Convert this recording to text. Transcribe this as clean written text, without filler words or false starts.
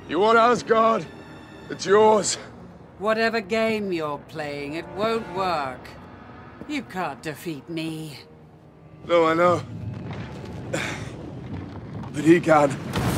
You want Asgard? It's yours. Whatever game you're playing, it won't work. You can't defeat me. No, I know. But he can.